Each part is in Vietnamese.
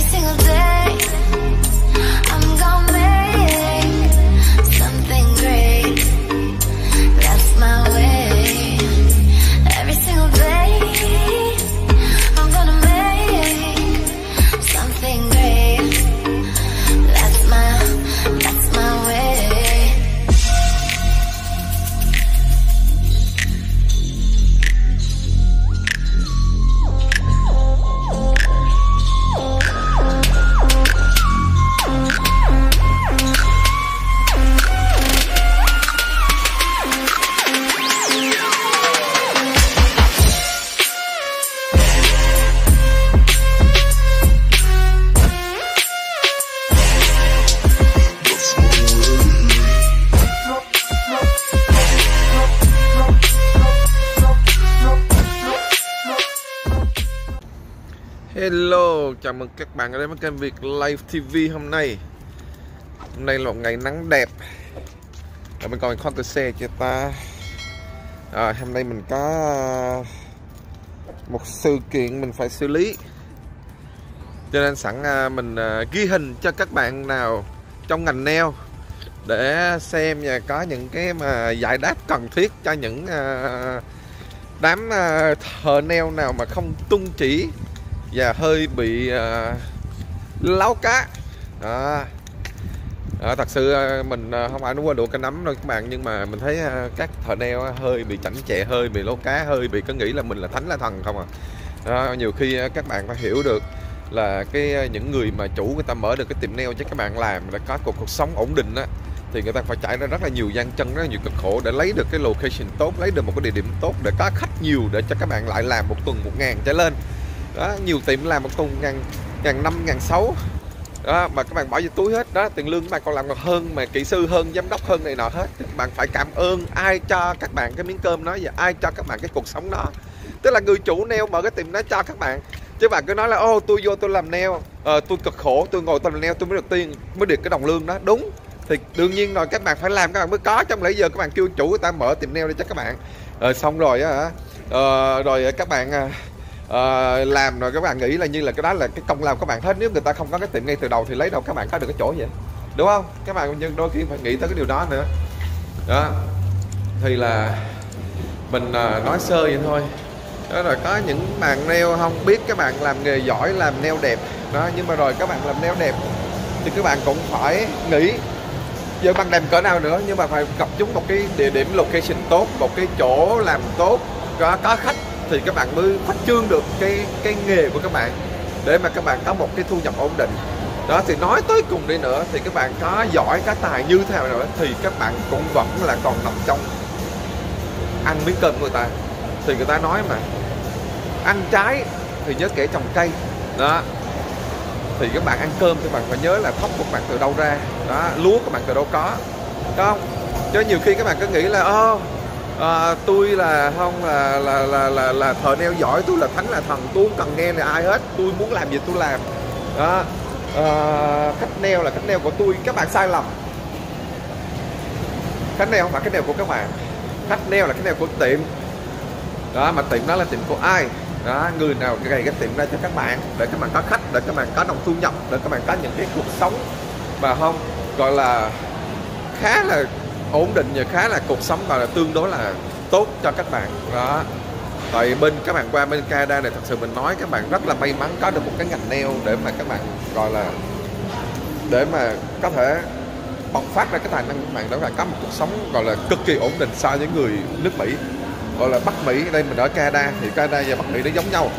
single day I'm gonna make something great. That's my way. Every single day I'm gonna make something great. That's my way. Hello, chào mừng các bạn đến với kênh Việt Live TV hôm nay. Hôm nay là một ngày nắng đẹp. Rồi mình còn con xe cho ta. Hôm nay mình có một sự kiện mình phải xử lý. Cho nên sẵn mình ghi hình cho các bạn nào trong ngành nail để xem và có những cái mà giải đáp cần thiết cho những đám thợ nail nào mà không tuân chỉ và hơi bị láo cá. Thật sự mình không phải nói qua đùa cái nắm đâu các bạn, nhưng mà mình thấy các thợ nail hơi bị chảnh chẹ, hơi bị lố cá, hơi bị có nghĩ là mình là thánh là thần không à. Nhiều khi các bạn phải hiểu được là những người mà chủ người ta mở được cái tiệm nail cho các bạn làm để có cuộc sống ổn định á, thì người ta phải trải ra rất là nhiều gian chân, rất là nhiều cực khổ để lấy được cái location tốt, lấy được một cái địa điểm tốt để có khách nhiều, để cho các bạn lại làm một tuần 1.000 trở lên. Đó, nhiều tiệm làm một tuần 1.500, 1.600 đó, mà các bạn bỏ vô túi hết đó, tiền lương các bạn còn làm còn hơn mà kỹ sư, hơn giám đốc, hơn này nọ hết. Các bạn phải cảm ơn ai cho các bạn cái miếng cơm đó và ai cho các bạn cái cuộc sống đó, tức là người chủ nail mở cái tiệm đó cho các bạn. Chứ bạn cứ nói là ô tôi vô tôi làm nail, tôi cực khổ, tôi ngồi tôi làm nail tôi mới được tiền, mới được cái đồng lương đó. Đúng thì đương nhiên rồi, các bạn phải làm các bạn mới có, trong nãy giờ các bạn kêu chủ người ta mở tiệm nail để cho các bạn. Xong rồi á, rồi các bạn làm rồi các bạn nghĩ là như là cái đó là cái công lao các bạn hết. Nếu người ta không có cái tiệm ngay từ đầu thì lấy đâu các bạn có được cái chỗ vậy, đúng không? Các bạn nhưng đôi khi phải nghĩ tới cái điều đó nữa. Đó thì là mình nói sơ vậy thôi. Đó, rồi có những bạn nail không biết các bạn làm nghề giỏi, làm nail đẹp đó, nhưng mà rồi các bạn làm nail đẹp thì các bạn cũng phải nghĩ giờ bạn đẹp cỡ nào nữa, nhưng mà phải gặp chúng một cái địa điểm location tốt, một cái chỗ làm tốt, có khách thì các bạn mới phát trương được cái nghề của các bạn, để mà các bạn có một cái thu nhập ổn định. Đó thì nói tới cùng đi nữa thì các bạn có giỏi, có tài như thế nào nữa thì các bạn cũng vẫn là còn nằm trong ăn miếng cơm của người ta. Thì người ta nói mà ăn trái thì nhớ kẻ trồng cây đó, thì các bạn ăn cơm thì bạn phải nhớ là thóc của bạn từ đâu ra đó, lúa của bạn từ đâu có, đúng không? Chứ nhiều khi các bạn cứ nghĩ là tôi là không là thợ nail giỏi, tôi là thánh là thần, tôi không cần nghe là ai hết, tôi muốn làm gì tôi làm đó. Khách nail là khách nail của tôi. Các bạn sai lầm. Khách nail không phải khách nail của các bạn, khách nail là khách nail của tiệm đó, mà tiệm đó là tiệm của ai đó, người nào gầy cái tiệm ra cho các bạn để các bạn có khách, để các bạn có đồng thu nhập, để các bạn có những cái cuộc sống mà không gọi là khá là ổn định và khá là cuộc sống gọi là tương đối là tốt cho các bạn đó. Tại bên các bạn qua bên Canada này, thật sự mình nói các bạn rất là may mắn có được một cái ngành nail để mà các bạn gọi là để mà có thể bộc phát ra cái tài năng của các bạn, đó là có một cuộc sống gọi là cực kỳ ổn định so với người nước Mỹ, gọi là Bắc Mỹ. Đây mình ở Canada thì Canada và Bắc Mỹ nó giống nhau.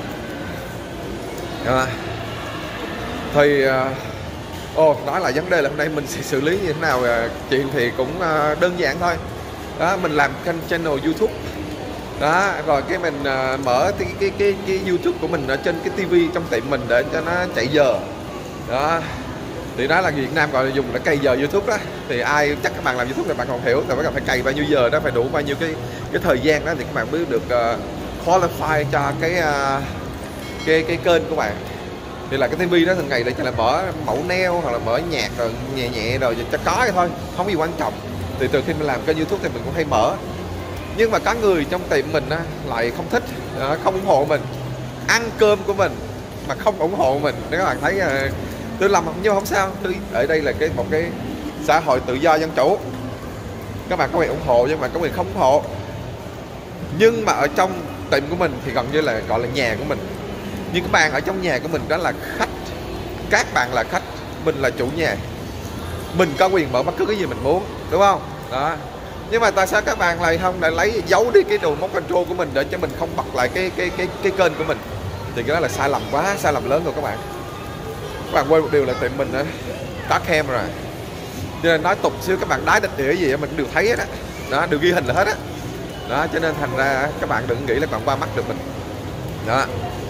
Thì nói là vấn đề là hôm nay mình sẽ xử lý như thế nào. Chuyện thì cũng đơn giản thôi đó, mình làm kênh channel YouTube đó, rồi cái mình mở cái YouTube của mình ở trên cái TV trong tiệm mình để cho nó chạy giờ đó. Thì đó là Việt Nam gọi là dùng để cày giờ YouTube đó. Thì ai chắc các bạn làm YouTube thì bạn còn hiểu, tại các bạn phải cày bao nhiêu giờ đó, phải đủ bao nhiêu cái thời gian đó thì các bạn mới được qualify cho cái kênh của bạn. Thì là cái TV đó thường ngày để cho là mở mẫu nail hoặc là mở nhạc rồi nhẹ nhẹ rồi cho có vậy thôi, không có gì quan trọng. Thì từ khi mình làm kênh YouTube thì mình cũng hay mở. Nhưng mà có người trong tiệm mình á, lại không thích, không ủng hộ mình, ăn cơm của mình mà không ủng hộ mình. Nếu các bạn thấy tôi làm nhưng không sao, ở đây là một cái xã hội tự do dân chủ, các bạn có quyền ủng hộ nhưng mà có quyền không ủng hộ. Nhưng mà ở trong tiệm của mình thì gần như là gọi là nhà của mình. Nhưng các bạn ở trong nhà của mình đó là khách, các bạn là khách, mình là chủ nhà, mình có quyền mở bất cứ cái gì mình muốn, đúng không? Đó. Nhưng mà tại sao các bạn lại không lại lấy giấu đi cái remote control của mình để cho mình không bật lại cái kênh của mình? Thì cái đó là sai lầm quá, sai lầm lớn rồi các bạn. Các bạn quên một điều là tiệm mình đó, có camera, cho nên nói tục xíu các bạn đái địch địa gì mình đều thấy hết á, đó, đều ghi hình là hết á. Đó, cho nên thành ra các bạn đừng nghĩ là bạn qua mắt được mình. Đó.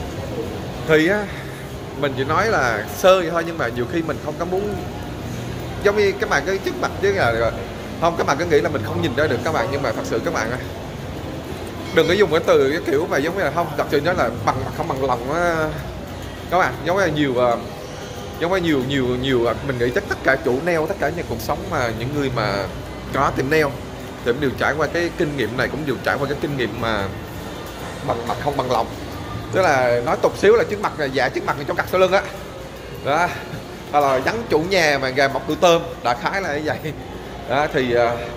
Thì á, mình chỉ nói là sơ vậy thôi, nhưng mà nhiều khi mình không có muốn giống như các bạn cái trước mặt chứ là không, các bạn cứ nghĩ là mình không nhìn ra được các bạn, nhưng mà thật sự các bạn đừng có dùng cái từ cái kiểu mà giống như là không, thật sự nó là bằng mặt không bằng lòng á các bạn. Giống như nhiều mình nghĩ chắc tất cả chủ nail, tất cả những cuộc sống mà những người mà có tiệm nail thì cũng đều trải qua cái kinh nghiệm này, cũng đều trải qua cái kinh nghiệm mà bằng mặt không bằng lòng. Tức là nói tục xíu là trước mặt là dạ, trước mặt là trong cặt sau lưng á. Đó. Hoặc là vắng chủ nhà mà gà mọc đuôi tôm, đại khái là như vậy. Đó, thì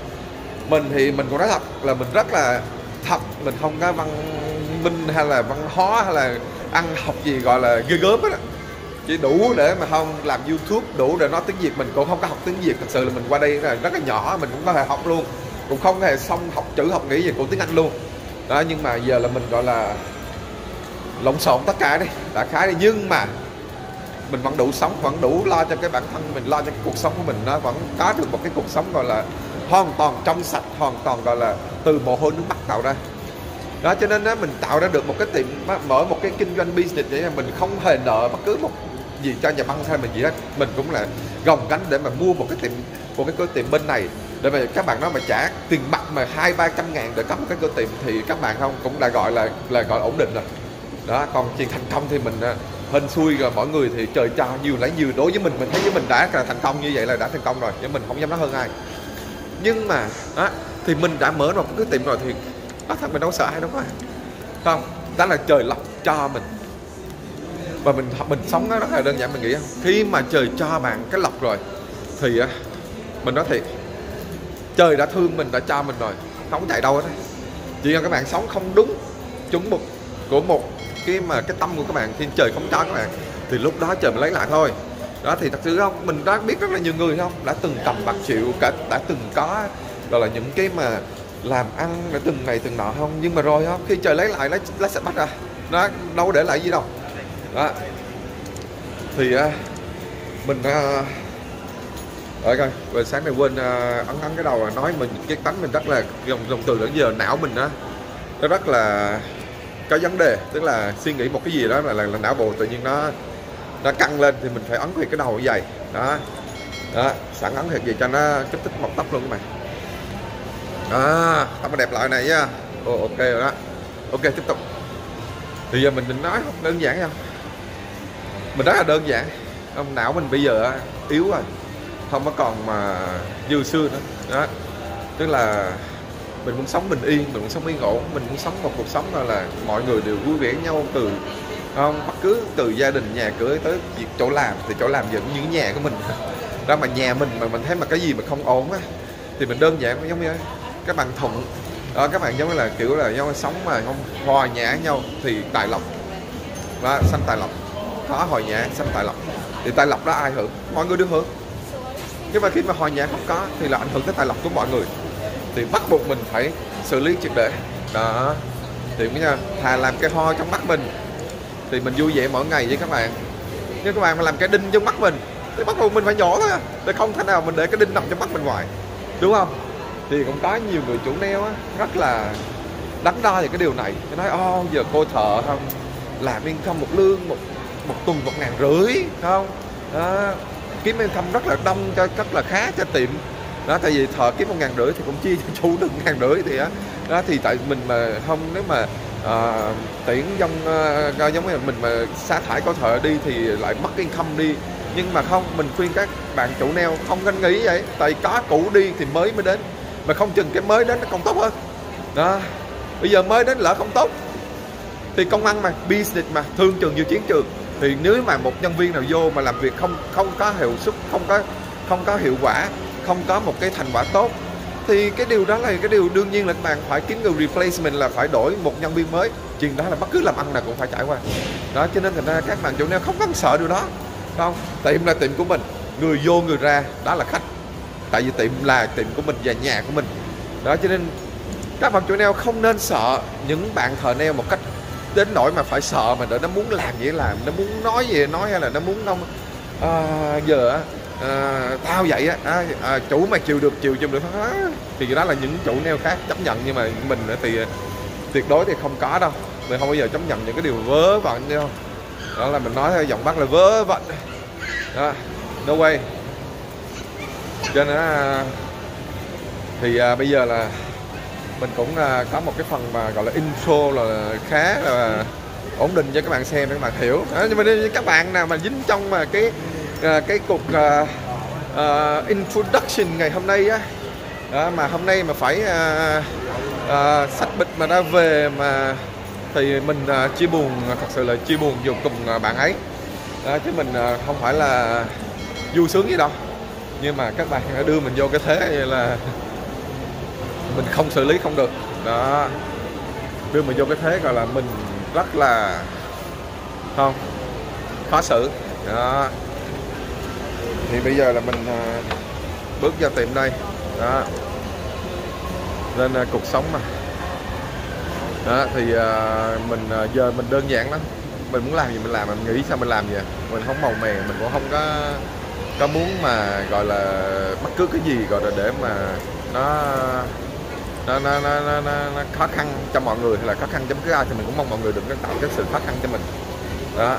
mình cũng nói thật là mình rất là thật, mình không có văn minh hay là văn hóa hay là ăn học gì gọi là ghê gớm hết á. Chỉ đủ để mà không làm YouTube, đủ để nói tiếng Việt. Mình cũng không có học tiếng Việt, thật sự là mình qua đây là rất là nhỏ, mình cũng có thể học luôn, cũng không hề xong học chữ học nghĩ gì của tiếng Anh luôn. Đó, nhưng mà giờ là mình gọi là lộn xộn tất cả đi, đại khái đi, nhưng mà mình vẫn đủ sống, vẫn đủ lo cho cái bản thân mình, lo cho cái cuộc sống của mình, nó vẫn có được một cái cuộc sống gọi là hoàn toàn trong sạch, hoàn toàn gọi là từ mồ hôi nước mắt tạo ra. Đó, cho nên đó, mình tạo ra được một cái tiệm, mở một cái kinh doanh business để mình không hề nợ bất cứ một gì cho nhà băng hay mình gì hết. Mình cũng là gồng gánh để mà mua một cái tiệm, một cái cửa tiệm bên này, để mà các bạn nói mà trả tiền mặt mà 200-300 ngàn để có một cái cửa tiệm thì các bạn không cũng đã gọi là gọi ổn định rồi. Đó, còn chuyện thành công thì mình hên xui rồi, mọi người thì trời cho nhiều lấy nhiều. Đối với mình thấy với mình đã là thành công như vậy là đã thành công rồi, chứ mình không dám nói hơn ai. Nhưng mà đó, thì mình đã mở một cái tiệm rồi thì nói thật mình đâu sợ ai đâu có. Không, đó là trời lộc cho mình. Và mình sống nó rất là đơn giản, mình nghĩ không? Khi mà trời cho bạn cái lộc rồi thì mình nói thiệt, trời đã thương mình, đã cho mình rồi, không chạy đâu hết. Chỉ cần các bạn sống không đúng chuẩn mực của một cái tâm của các bạn, khi trời không cho các bạn thì lúc đó trời mình lấy lại thôi. Đó, thì thật sự không, mình đã biết rất là nhiều người không đã từng cầm bạc triệu, cả đã từng có gọi là những cái mà làm ăn đã từng này từng nọ không, nhưng mà rồi không, khi trời lấy lại lấy sạch bắt ra, nó đâu để lại gì đâu. Đó, thì mình rồi coi vừa sáng này quên ấn cái đầu nói mình cái tánh mình rất là dùng từ đến giờ não mình nó rất là có vấn đề, tức là suy nghĩ một cái gì đó là não bộ tự nhiên nó căng lên thì mình phải ấn về cái đầu như vậy. Đó, sẵn ấn thiệt gì cho nó kích thích mọc tóc luôn các bạn. Đó, tóc đẹp lại này nha. Ok rồi đó. Ok, tiếp tục. Thì giờ mình định nói không đơn giản không? Mình rất là đơn giản. Ông não mình bây giờ yếu rồi, không có còn mà như xưa nữa. Đó, tức là mình muốn sống bình yên, mình muốn sống yên ổn, mình muốn sống một cuộc sống là mọi người đều vui vẻ nhau, từ không bất cứ từ gia đình, nhà cửa tới việc chỗ làm, thì chỗ làm vẫn những nhà của mình. Đó, mà nhà mình mà mình thấy mà cái gì mà không ổn á thì mình đơn giản giống như các bạn thuận đó, các bạn giống như là kiểu là giống sống mà không hòa nhã nhau thì tài lộc. Đó, sanh tài lộc, có hòa nhã sanh tài lộc, thì tài lộc đó ai hưởng? Mọi người đều hưởng. Nhưng mà khi mà hòa nhã không có thì là ảnh hưởng tới tài lộc của mọi người, thì bắt buộc mình phải xử lý triệt để. Đó, thì nha, thà làm cái ho trong mắt mình thì mình vui vẻ mỗi ngày với các bạn, nhưng các bạn mà làm cái đinh trong mắt mình thì bắt buộc mình phải nhổ thôi, để không thể nào mình để cái đinh nằm trong mắt mình hoài, đúng không? Thì cũng có nhiều người chủ nail rất là đắn đo về cái điều này, nói giờ cô thợ không làm income một lương một tuần 1.500 không đó, kiếm income rất là đông cho rất là khá cho tiệm. Đó, tại vì thợ kiếm 1.500 thì cũng chia cho chủ được 1.500 thì đó thì tại mình mà không, nếu mà tuyển giống như mình mà sa thải cô thợ đi thì lại mất income đi. Nhưng mà không, mình khuyên các bạn chủ nail không nên nghĩ vậy, tại có cũ đi thì mới đến, mà không chừng cái mới đến nó còn tốt hơn. Đó, bây giờ mới đến lỡ không tốt thì công ăn mà, business mà, thương trường như chiến trường, Thì nếu mà một nhân viên nào vô mà làm việc không có hiệu suất, không có hiệu quả, không có một cái thành quả tốt, thì cái điều đó là cái điều đương nhiên là các bạn phải kiếm người replacement, là phải đổi một nhân viên mới. Chuyện đó là bất cứ làm ăn nào cũng phải trải qua đó, cho nên thành ra các bạn chủ nail không cần sợ điều đó, không? Tiệm là tiệm của mình, người vô người ra đó là khách, tại vì tiệm là tiệm của mình và nhà của mình đó, cho nên các bạn chủ nail không nên sợ những bạn thợ nail một cách đến nỗi mà phải sợ mà đợi nó muốn làm gì làm, nó muốn nói gì nói, hay là nó muốn không giờ tao vậy á, chủ mà chịu được thì cái đó là những chủ nail khác chấp nhận, nhưng mà mình thì tuyệt đối thì không có đâu, mình không bao giờ chấp nhận những cái điều vớ vẩn đâu. Đó là mình nói theo giọng Bắc là vớ vẩn đó, no way. Cho nên thì bây giờ là mình cũng có một cái phần mà gọi là intro là khá là ổn định cho các bạn xem để các bạn hiểu đó, nhưng mà các bạn nào mà dính trong mà cái cuộc introduction ngày hôm nay á, mà hôm nay mà phải xách bịch mà đã về mà, thì mình chia buồn, thật sự là chia buồn vô cùng bạn ấy đó, chứ mình không phải là vui sướng gì đâu, nhưng mà các bạn đã đưa mình vô cái thế là mình không xử lý không được đó, đưa mình vô cái thế gọi là mình rất là không khó xử đó. Thì bây giờ là mình bước vào tiệm đây đó, nên cuộc sống mà đó, thì mình giờ mình đơn giản lắm, mình muốn làm gì mình làm, mình nghĩ sao mình làm vậy, mình không màu mè, mình cũng không có muốn mà gọi là bất cứ cái gì gọi là để mà nó khó khăn cho mọi người, hay là khó khăn cho bất cứ ai, thì mình cũng mong mọi người đừng có tạo cái sự khó khăn cho mình đó.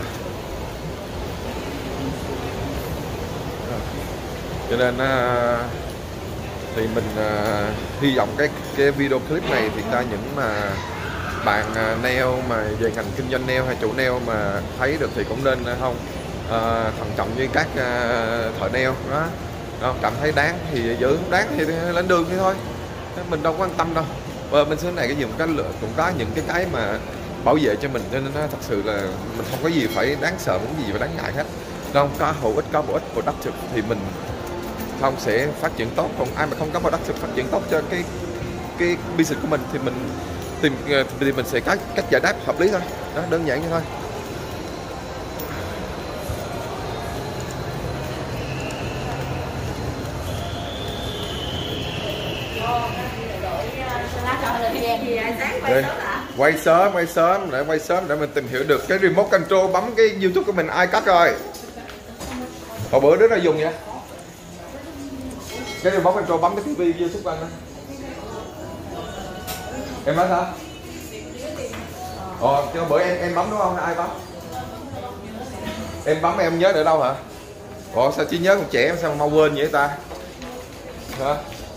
Cho nên thì mình hy vọng cái video clip này thì cho những mà bạn nail mà về ngành kinh doanh nail hay chủ nail mà thấy được thì cũng nên không thận trọng như các thợ nail đó, cảm thấy đáng thì giữ, không đáng thì lên đường thì thôi, mình đâu có quan tâm đâu. Và mình xưa này cái gì cũng có những cái mà bảo vệ cho mình, cho nên nó thật sự là mình không có gì phải đáng sợ, không có gì phải đáng ngại hết. Không có hữu ích, có bổ ích, productive thì mình không sẽ phát triển tốt. Còn ai mà không có productive phát triển tốt cho cái business của mình thì mình tìm thì mình sẽ có cách giải đáp hợp lý thôi. Đó, đơn giản như thôi. Đây, quay sớm để mình tìm hiểu được cái remote control bấm cái YouTube của mình ai cắt rồi. Hồi bữa đứa nào dùng vậy? Cái remote control bấm cái TV YouTube của anh đó. Em nói sao? Cho bữa em bấm đúng không? Ai bấm? Em bấm em nhớ để đâu hả? Sao chỉ nhớ còn trẻ sao mau quên vậy ta? Hả?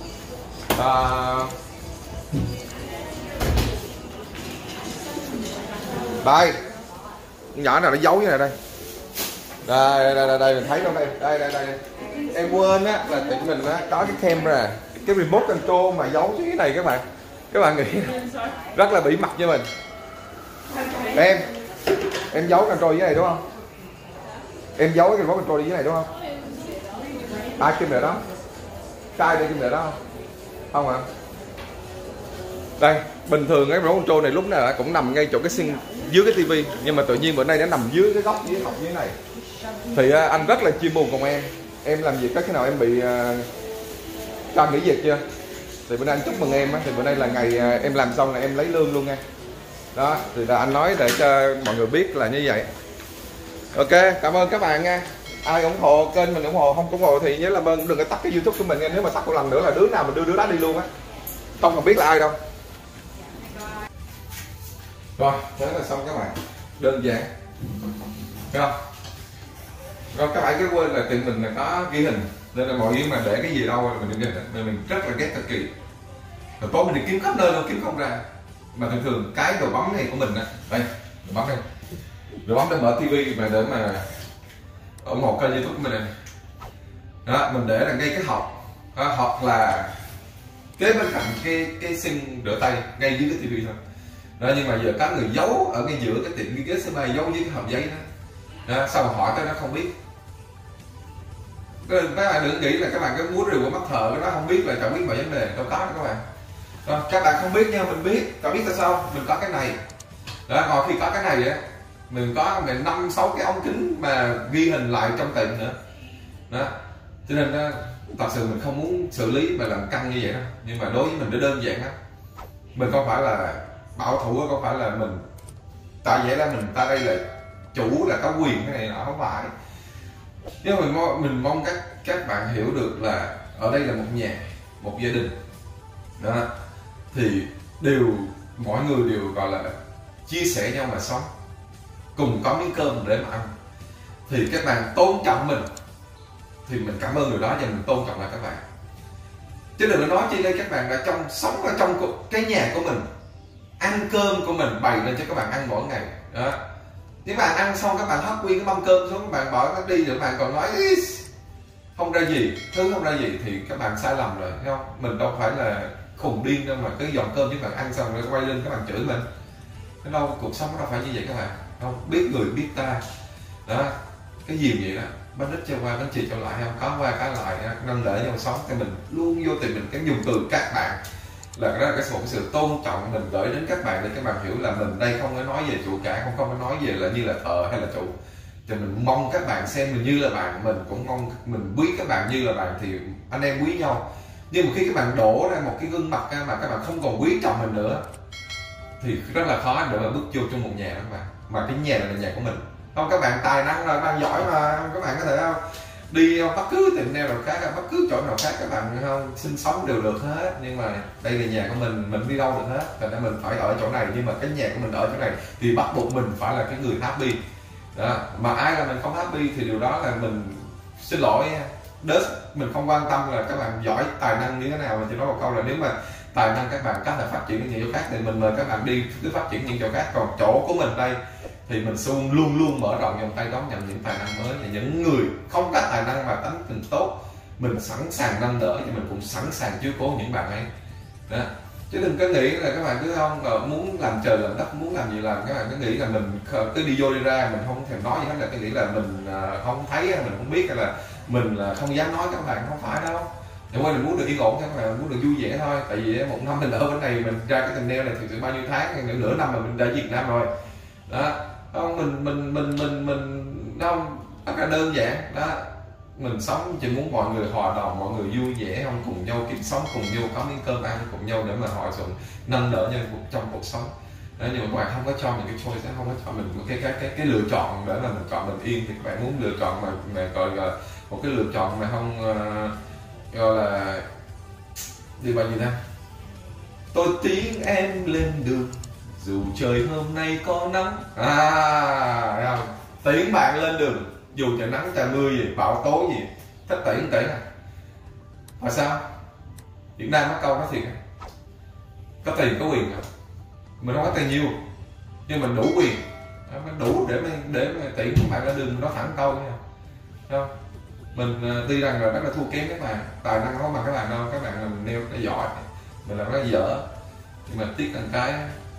Đây, nhỏ nào nó giấu như này đây. Đây mình thấy đâu đây. Đây. Em quên á là tiệm mình á có cái camera, cái remote control mà giấu dưới này các bạn. Các bạn nghĩ rất là bỉ mặt với mình. Em giấu control dưới này đúng không? Em giấu cái remote control dưới này đúng không? Kim để đó. Sai đây kim để đó không? Không hả? Đây, bình thường cái remote control này lúc nào cũng nằm ngay chỗ cái xin dưới cái tivi, nhưng mà tự nhiên bữa nay nó nằm dưới cái góc dưới hộc dưới này. Thì anh rất là chia buồn cùng em làm việc có cái nào em bị cho nghỉ việc chưa? Thì bữa nay anh chúc mừng em á, thì bữa nay là ngày em làm xong là em lấy lương luôn nha. Đó, thì là anh nói để cho mọi người biết là như vậy. Ok, cảm ơn các bạn nha. Ai ủng hộ kênh mình ủng hộ, không ủng hộ thì nhớ làm ơn đừng có tắt cái YouTube của mình nha. Nếu mà tắt một lần nữa là đứa nào mình đưa đứa đó đi luôn á. Không cần biết là ai đâu. Rồi, thế là xong các bạn. Đơn giản. Thấy không? Rồi các bạn cứ quên là tiệm mình là có ghi hình, nên là mọi người mà để cái gì đâu mình đừng ghi hình, nên mình rất là ghét cực kỳ. Rồi tối mình đi kiếm khắp nơi luôn kiếm không ra. Mà thường cái đồ bấm này của mình á, đây, đồ bấm đây. Đồ bấm để mở tivi mà để mà ủng hộ kênh YouTube của mình này. Đó, mình để là ngay cái hộc, hoặc là kế bên cạnh cái sink rửa tay ngay dưới cái tivi thôi. Đó, nhưng mà giờ có người giấu ở ngay giữa cái tiệm cái ghế số 3 giấu với cái hộp giấy đó. đó, xong rồi hỏi cái nó không biết. Các bạn đừng nghĩ là các bạn cái múa rìu của mắt thợ cái đó không biết là chẳng biết mọi vấn đề, đâu có đó các bạn. Đó, các bạn không biết nha, mình biết. Các biết tại sao? Mình có cái này. Đó, còn khi có cái này á, mình có 5-6 cái ống kính mà ghi hình lại trong tiệm nữa. Đó, cho nên đó, thật sự mình không muốn xử lý mà làm căng như vậy đó. Nhưng mà đối với mình nó đơn giản đó. Mình không phải là bảo thủ, không phải là mình tại vậy là mình ta đây là chủ là có quyền cái này nọ, không phải. Nhưng mình mong các bạn hiểu được là ở đây là một nhà, một gia đình đó, thì mọi người đều gọi là chia sẻ nhau mà sống, cùng có miếng cơm để mà ăn, thì các bạn tôn trọng mình thì mình cảm ơn điều đó và mình tôn trọng lại các bạn. Chứ đừng có nói chi đây các bạn đã sống ở trong cái nhà của mình, ăn cơm của mình bày lên cho các bạn ăn mỗi ngày đó. Nếu bạn ăn xong các bạn hất nguyên cái mâm cơm xuống, các bạn bỏ nó đi rồi các bạn còn nói không ra gì, thứ không ra gì thì các bạn sai lầm rồi, thấy không? Mình đâu phải là khùng điên đâu mà cái dọn cơm chứ bạn ăn xong rồi quay lên các bạn chửi mình. Cái đâu, cuộc sống nó đâu phải như vậy các bạn. Không biết người biết ta đó, cái gì vậy đó, bánh ít cho qua bánh chì cho lại, không có qua cái lại, nâng đỡ nhau sống. Thì mình luôn vô tình mình cái dùng từ các bạn là đó là một sự tôn trọng mình gửi đến các bạn để các bạn hiểu là mình đây không có nói về chủ cả, không có nói về là như là thợ hay là chủ. Thì mình mong các bạn xem mình như là bạn, mình cũng mong mình quý các bạn như là bạn, thì anh em quý nhau. Nhưng mà khi các bạn đổ ra một cái gương mặt mà các bạn không còn quý trọng mình nữa thì rất là khó để mà bước vô trong một nhà đó các bạn. Mà cái nhà này là nhà của mình. Không, các bạn tài năng rồi, các bạn giỏi mà, các bạn có thể không đi bất cứ tiệm nail nào khác, bất cứ chỗ nào khác các bạn không sinh sống đều được hết. Nhưng mà đây là nhà của mình đi đâu được hết, thành ra mình phải ở chỗ này. Nhưng mà cái nhà của mình ở chỗ này thì bắt buộc mình phải là cái người happy đó. Mà ai là mình không happy thì điều đó là mình xin lỗi, mình không quan tâm là các bạn giỏi tài năng như thế nào. Mà chỉ nói một câu là nếu mà tài năng các bạn có thể phát triển ở những chỗ khác thì mình mời các bạn đi cứ phát triển những chỗ khác. Còn chỗ của mình đây thì mình luôn luôn mở rộng vòng tay đón nhận những tài năng mới, và những người không có tài năng mà tánh tình tốt mình sẵn sàng nâng đỡ, thì mình cũng sẵn sàng chiếu cố những bạn ấy đó. Chứ đừng có nghĩ là các bạn cứ không muốn làm trời làm đất, muốn làm gì làm. Các bạn cứ nghĩ là mình cứ đi vô đi ra mình không thèm nói gì hết, là cái nghĩ là mình không thấy, mình không biết, hay là mình không dám nói. Các bạn không phải đâu. Nhưng mà mình muốn được yên ổn, các bạn muốn được vui vẻ thôi. Tại vì một năm mình ở bên này, mình ra cái tình nail này thì bao nhiêu tháng, nửa năm mà mình ra Việt Nam rồi đó. Không, mình không, rất là đơn giản đó. Mình sống chỉ muốn mọi người hòa đồng, mọi người vui vẻ, không cùng nhau kiếm sống, cùng nhau có miếng cơm ăn cùng nhau để mà hòa thuận nâng đỡ nhau trong cuộc sống đó. Nhưng mà các bạn không có cho những cái choice, không có cho mình một cái lựa chọn để là mình chọn mình yên. Thì các bạn muốn lựa chọn mà gọi là một cái lựa chọn mà không gọi là đi bao nhiêu ta, tôi tiến em lên đường dù trời hôm nay có nắng, không? Tiến bạn lên đường dù trời nắng trời mưa gì, bão tố gì, thích tỷ không tỷ nè. Mà sao Việt Nam có câu nói thiệt, có tiền có quyền, mình không có tiền nhiều nhưng mình đủ quyền, mình đủ để mà tiễn các bạn lên đường. Nó thẳng câu nha, không? Mình tuy rằng là rất là thua kém các bạn, tài năng không bằng các bạn đâu. Các bạn là mình nêu nó giỏi, mình làm nó dở. Nhưng mà tiếc một cái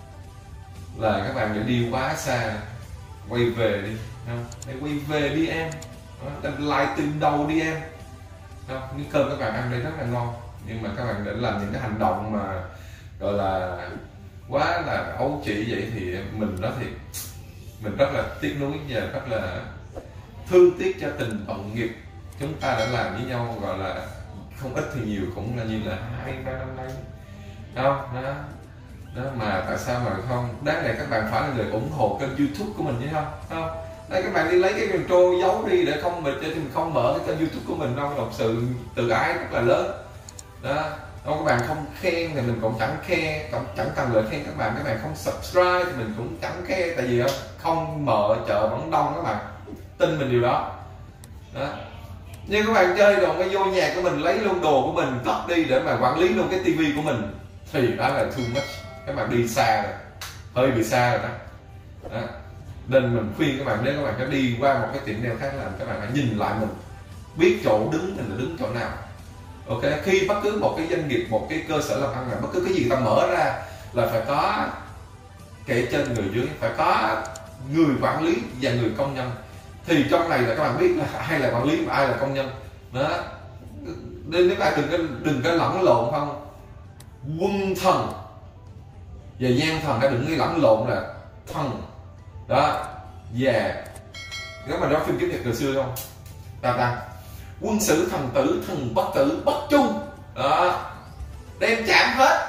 là các bạn đã đi quá xa, quay về đi, không? Hãy quay về đi em, lại từ đầu đi em, không? Những cơm các bạn ăn đây rất là ngon, nhưng mà các bạn đã làm những cái hành động mà gọi là quá là ấu trĩ vậy thì mình nói thiệt, mình rất là tiếc nuối và rất là thương tiếc cho tình đồng nghiệp chúng ta đã làm với nhau, gọi là không ít thì nhiều cũng là như là 2-3 năm nay, không? Đó mà tại sao mà không đáng lẽ các bạn phải là người ủng hộ kênh YouTube của mình chứ không? Đây các bạn đi lấy cái control giấu đi để không mình không mở cái kênh YouTube của mình đâu, một sự tự ái rất là lớn đó. Các bạn không khen thì mình cũng chẳng khen, chẳng cần lời khen các bạn không subscribe thì mình cũng chẳng khen, tại vì không mở chợ vẫn đông các bạn, tin mình điều đó. Nhưng các bạn chơi rồi mới vô nhà của mình lấy luôn đồ của mình cất đi để mà quản lý luôn cái tivi của mình thì đó là too much. Các bạn đi xa rồi, hơi bị xa rồi đó. Nên mình khuyên các bạn, nếu các bạn có đi qua một cái tiệm nail khác làm, các bạn hãy nhìn lại mình, biết chỗ đứng mình là đứng chỗ nào. Ok, khi bất cứ một cái doanh nghiệp, một cái cơ sở làm ăn, là bất cứ cái gì ta mở ra là phải có kẻ trên người dưới, phải có người quản lý và người công nhân thì trong này là các bạn biết là ai là quản lý và ai là công nhân đó, nên các bạn đừng có lẫn lộn không. Quân thần và gian thần đã đừng có lẫn lộn là thần đó. Và nếu mà đó phim kiếm hiệp từ xưa không ta quân sử thần tử thần bất tử bất chung đó, đem chạm hết.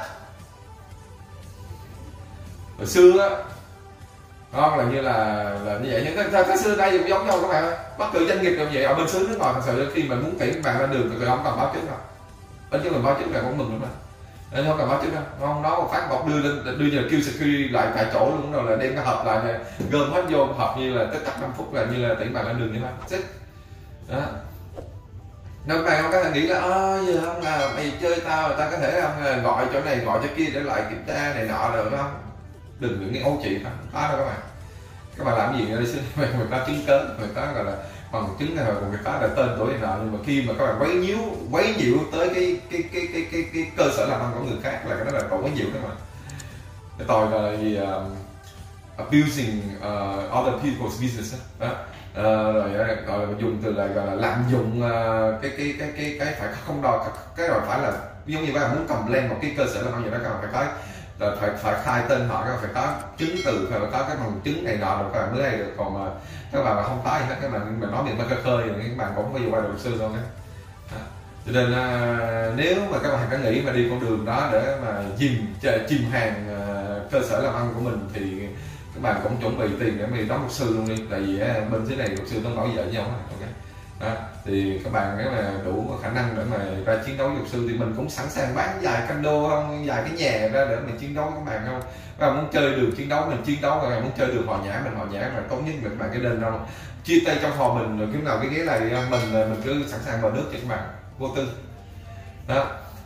Hồi xưa á là như là như vậy, nhưng cái xưa đây cũng giống nhau các bạn ơi. Bất cứ doanh nghiệp nào vậy ở bên xứ nước ngoài thật sự khi mình muốn tuyển các bạn ra đường thì ông cần báo trước đâu, bên chứ mình báo trước là cũng mừng lắm mà. Nên không cần báo trước đâu, không nói một phát bọc đưa như là kêu security lại tại chỗ luôn, rồi là đem cái hộp lại gom hết vô hộp như là tất cả 5 phút là như là tuyển bạn lên đường như thế đó. Nên bạn không có thể nghĩ là giờ không là mày chơi tao có thể không gọi chỗ này gọi chỗ kia để lại kiểm tra này nọ được không. Đừng những cái ấu chị đó đâu các bạn làm gì ở đây xin người ta chứng cớ, người ta gọi là bằng chứng này của người ta là tên tuổi này nọ, nhưng mà khi mà các bạn quấy nhiễu tới cái cơ sở làm ăn của người khác là cái đó là tội quấy nhiễu đó mà. Cái tội là gì abusing other people's business đó. Rồi gọi là dùng từ là gọi là lạm dụng cái phải không đòi cái rồi phải là giống như các bạn muốn cầm lên một cái cơ sở làm ăn gì đó các bạn phải có là phải khai tên họ, các bạn phải có chứng từ, phải có cái bằng chứng này nọ rồi các bạn mới đây được. Còn mà các bạn mà không có gì hết, các bạn nói miệng khơi khơi thì các bạn cũng không bao giờ qua được luật sư đâu. Cho nên nếu mà các bạn có nghĩ mà đi con đường đó để mà chìm hàng cơ sở làm ăn của mình thì các bạn cũng chuẩn bị tiền để mà đóng luật sư luôn đi, tại vì bên dưới này luật sư nó bảo vệ nhau. Okay. Đó. Thì các bạn nếu mà đủ khả năng để mà ra chiến đấu luật sư thì mình cũng sẵn sàng bán vài căn đô không, vài cái nhà ra để mình chiến đấu các bạn không. Các bạn muốn chơi được chiến đấu mình chiến đấu, các bạn muốn chơi được hòa nhã mình hòa nhã, mà tốt nhất là các bạn cái đền đâu chia tay trong hòa mình rồi kiếm nào cái ghế này mình cứ sẵn sàng vào nước cho các bạn vô tư đó.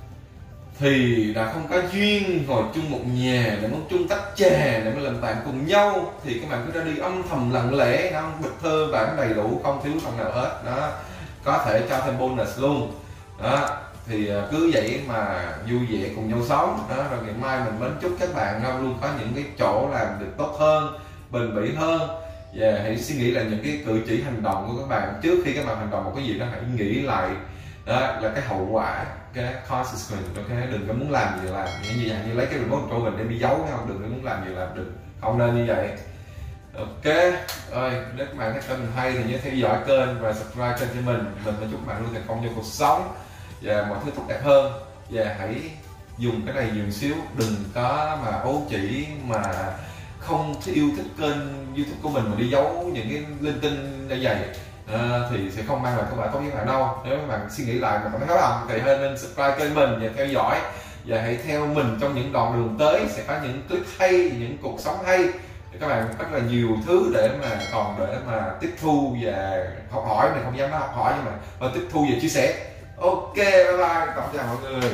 Thì đã không có duyên ngồi chung một nhà để muốn chung tách trà để mà làm bạn cùng nhau thì các bạn cứ ra đi âm thầm lặng lẽ, không bịch thơ bản đầy đủ, không thiếu phần nào hết đó, có thể cho thêm bonus luôn đó. Thì cứ vậy mà vui vẻ cùng nhau sống đó, rồi ngày mai mình mến chúc các bạn luôn có những cái chỗ làm được tốt hơn, bền bỉ hơn. Và hãy suy nghĩ là những cái cử chỉ hành động của các bạn trước khi các bạn hành động một cái gì đó, hãy nghĩ lại đó là cái hậu quả, cái consequence. Okay? Đừng có muốn làm gì làm như lấy cái remote của mình để đi giấu, không đừng có muốn làm gì làm, đừng không nên như vậy. Ok ơi, nếu các bạn thấy kênh mình hay thì nhớ theo dõi kênh và subscribe kênh cho mình chúc bạn luôn thành công trong cuộc sống và mọi thứ tốt đẹp hơn. Và hãy dùng cái này nhiều xíu, đừng có mà ố chỉ mà không yêu thích kênh YouTube của mình mà đi giấu những cái linh tinh như vậy. Thì sẽ không mang lại kết quả tốt với các bạn đâu. Nếu các bạn suy nghĩ lại mà cảm thấy hối hận thì hãy nên subscribe kênh mình và theo dõi, và hãy theo mình trong những đoạn đường tới, sẽ có những clip hay, những cuộc sống hay để các bạn rất là nhiều thứ để mà tiếp thu và học hỏi. Mình không dám nói học hỏi nhưng mà tiếp thu và chia sẻ. Ok, bye bye, tạm chào mọi người.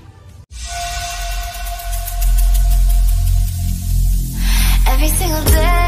Every single day